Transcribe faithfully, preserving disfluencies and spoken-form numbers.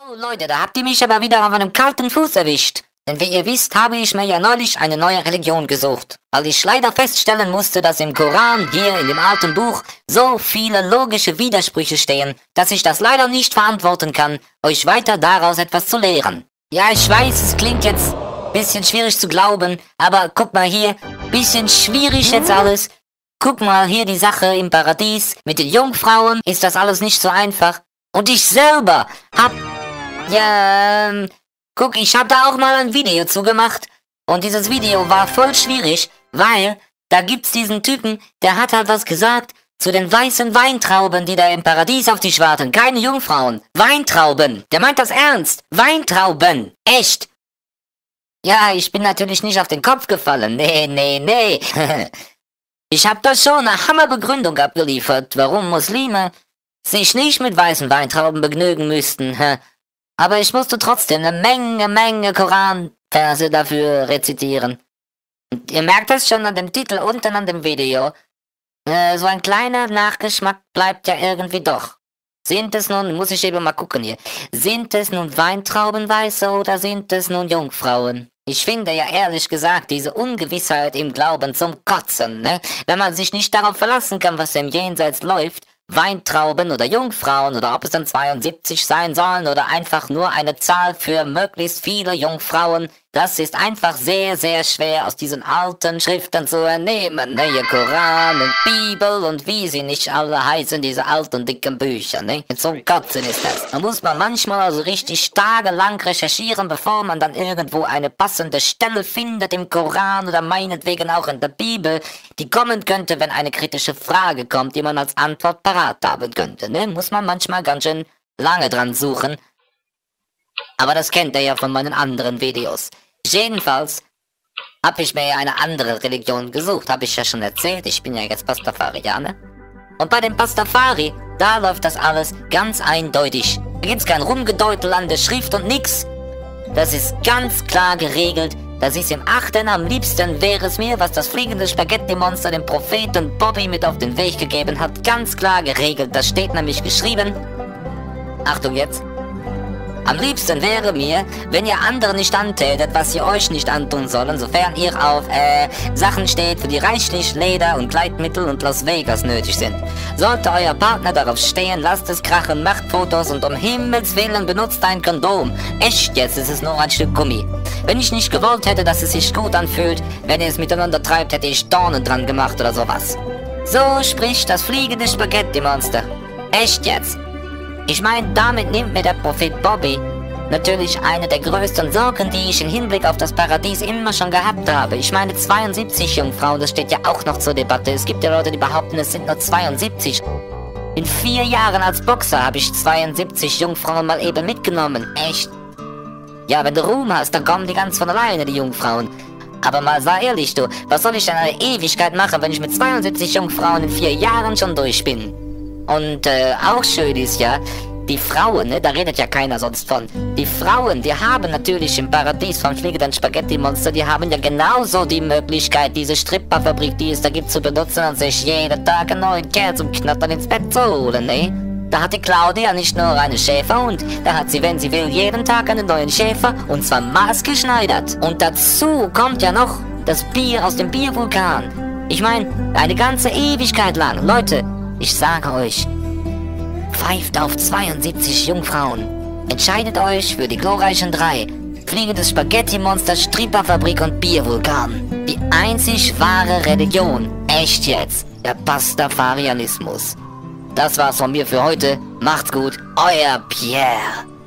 Oh Leute, da habt ihr mich aber wieder auf einem kalten Fuß erwischt. Denn wie ihr wisst, habe ich mir ja neulich eine neue Religion gesucht. Weil ich leider feststellen musste, dass im Koran, hier in dem alten Buch, so viele logische Widersprüche stehen, dass ich das leider nicht verantworten kann, euch weiter daraus etwas zu lehren. Ja, ich weiß, es klingt jetzt ein bisschen schwierig zu glauben, aber guck mal hier, bisschen schwierig jetzt alles. Guck mal hier die Sache im Paradies, mit den Jungfrauen ist das alles nicht so einfach. Und ich selber hab... Ja, ähm, guck, ich hab da auch mal ein Video zugemacht. Und dieses Video war voll schwierig, weil da gibt's diesen Typen, der hat halt was gesagt zu den weißen Weintrauben, die da im Paradies auf dich warten. Keine Jungfrauen. Weintrauben. Der meint das ernst. Weintrauben. Echt. Ja, ich bin natürlich nicht auf den Kopf gefallen. Nee, nee, nee. Ich hab da schon eine Hammerbegründung abgeliefert, warum Muslime sich nicht mit weißen Weintrauben begnügen müssten. Aber ich musste trotzdem eine Menge, Menge Koranverse dafür rezitieren. Und ihr merkt das schon an dem Titel unten an dem Video. Äh, so ein kleiner Nachgeschmack bleibt ja irgendwie doch. Sind es nun, muss ich eben mal gucken hier, sind es nun Weintraubenweiße oder sind es nun Jungfrauen? Ich finde ja ehrlich gesagt diese Ungewissheit im Glauben zum Kotzen, ne? Wenn man sich nicht darauf verlassen kann, was im Jenseits läuft, Weintrauben oder Jungfrauen oder ob es dann zweiundsiebzig sein sollen oder einfach nur eine Zahl für möglichst viele Jungfrauen, das ist einfach sehr, sehr schwer aus diesen alten Schriften zu entnehmen, ne? Ihr Koran und Bibel und wie sie nicht alle heißen, diese alten dicken Bücher, ne? Zum Kotzen ist das. Da muss man manchmal also richtig tagelang recherchieren, bevor man dann irgendwo eine passende Stelle findet im Koran oder meinetwegen auch in der Bibel, die kommen könnte, wenn eine kritische Frage kommt, die man als Antwort parat haben könnte, ne? Muss man manchmal ganz schön lange dran suchen. Aber das kennt ihr ja von meinen anderen Videos. Jedenfalls habe ich mir ja eine andere Religion gesucht, habe ich ja schon erzählt, ich bin ja jetzt Pastafarianer. Und bei dem Pastafari, da läuft das alles ganz eindeutig. Da gibt's kein Rumgedeutel an der Schrift und nix. Das ist ganz klar geregelt. Das ist im Achten am liebsten wäre es mir, was das fliegende Spaghetti-Monster dem Propheten Bobby mit auf den Weg gegeben hat, ganz klar geregelt. Da steht nämlich geschrieben, Achtung jetzt, am liebsten wäre mir, wenn ihr anderen nicht antätet, was ihr euch nicht antun sollen, sofern ihr auf, äh, Sachen steht, für die reichlich Leder und Gleitmittel und Las Vegas nötig sind. Sollte euer Partner darauf stehen, lasst es krachen, macht Fotos und um Himmels Willen benutzt ein Kondom. Echt jetzt, es ist nur ein Stück Gummi. Wenn ich nicht gewollt hätte, dass es sich gut anfühlt, wenn ihr es miteinander treibt, hätte ich Dornen dran gemacht oder sowas. So spricht das fliegende Spaghetti-Monster. Echt jetzt. Ich meine, damit nimmt mir der Prophet Bobby natürlich eine der größten Sorgen, die ich im Hinblick auf das Paradies immer schon gehabt habe. Ich meine, zweiundsiebzig Jungfrauen, das steht ja auch noch zur Debatte. Es gibt ja Leute, die behaupten, es sind nur zweiundsiebzig. In vier Jahren als Boxer habe ich zweiundsiebzig Jungfrauen mal eben mitgenommen. Echt. Ja, wenn du Ruhm hast, dann kommen die ganz von alleine, die Jungfrauen. Aber mal sei ehrlich, du, was soll ich denn eine Ewigkeit machen, wenn ich mit zweiundsiebzig Jungfrauen in vier Jahren schon durch bin? Und äh, auch schön ist ja, die Frauen, ne, da redet ja keiner sonst von. Die Frauen, die haben natürlich im Paradies vom fliegenden Spaghetti-Monster, die haben ja genauso die Möglichkeit, diese Stripperfabrik, die es da gibt, zu benutzen und sich jeden Tag einen neuen Kerl zum Knattern ins Bett zu holen, ne? Da hat die Claudia nicht nur einen Schäferhund, da hat sie, wenn sie will, jeden Tag einen neuen Schäfer, und zwar maßgeschneidert. Und dazu kommt ja noch das Bier aus dem Biervulkan. Ich meine, eine ganze Ewigkeit lang, Leute, ich sage euch, pfeift auf zweiundsiebzig Jungfrauen. Entscheidet euch für die glorreichen drei. Fliegendes Spaghetti-Monster, Stripperfabrik und Biervulkan. Die einzig wahre Religion. Echt jetzt. Der Pastafarianismus. Das war's von mir für heute. Macht's gut. Euer Pierre.